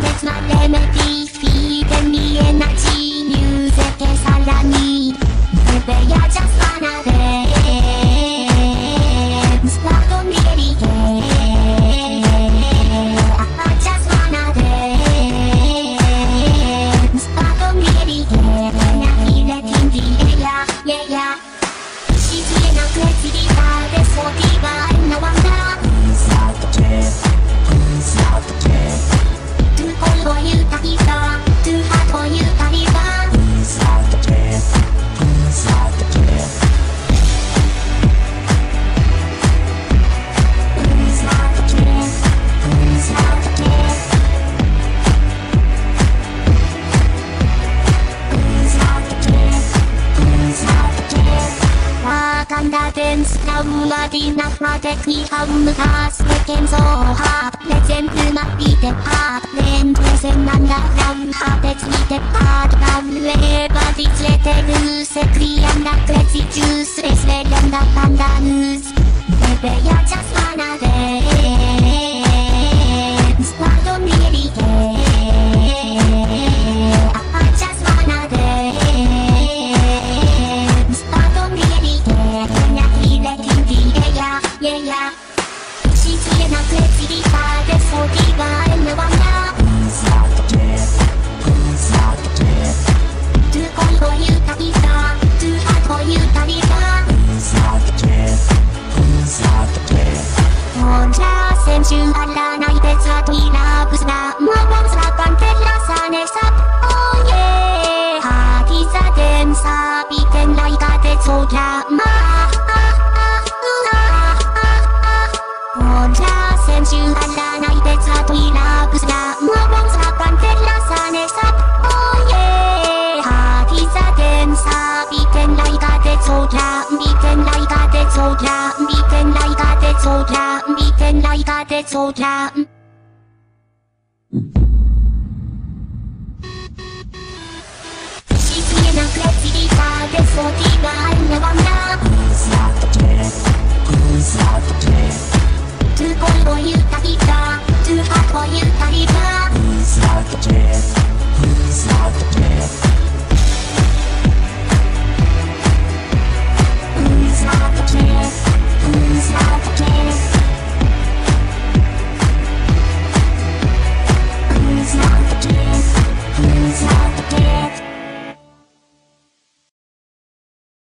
烈なレメディーフィーで見えない血にうぜてさらにベベやジャスパナでスタート見えりげジャスパナでスタート見えりげなひれティンディエヤエヤしじえなくえちぎたでそうディバイのワンダーWho's out the tip? Who's out the tip? Do call for you, Takisa. Do hard for you, Takisa. Who's out the tip? Who's out the tip? Who's out the tip? Who's out the tip? Who's out the tip? Who's out the tip? わかんだデンスラウマディナフマテクニハウムカステケンゾーハーレジェンドマピテパーレンプセンナンダラウハテツニテパーラウレーバディツレテルセクリアンダクレジジュースレスレレンダパンダヌーズベベやジャスパナでスパードミエリゲジャスパナでスパードミエリゲなひれティンディエヤエヤしじえなくえちぎたでそうディバイのワンダー Who's out the tip? Who's out the tip? Do call for you, Takisa. Do hard for you, Takisa. Who's out the tip? Who's out the tip? 혼자 샘 줄 알아 나이 대사 뒤라 부스나 무방스라 반텔라사네 삽 Oh yeah 하기사 댐 사비텐 라이가 대소야 마 혼자 샘 줄 알아 나이 대사 뒤라 부스나 무방스라 반텔라사네 삽 Oh yeah 하기사 댐 사비텐 라이가 대소야 미텐 라이가 대소야 미텐 라이가 대소야 미텐 라이가 대소야